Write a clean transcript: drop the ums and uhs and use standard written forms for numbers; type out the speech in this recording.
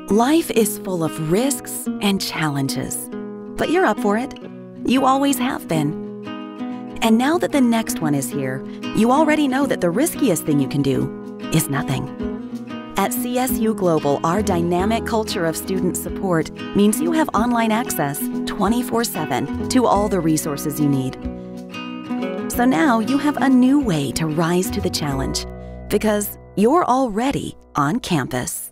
Life is full of risks and challenges, but you're up for it. You always have been. And now that the next one is here, you already know that the riskiest thing you can do is nothing. At CSU-Global, our dynamic culture of student support means you have online access 24/7 to all the resources you need. So now you have a new way to rise to the challenge because you're already on campus.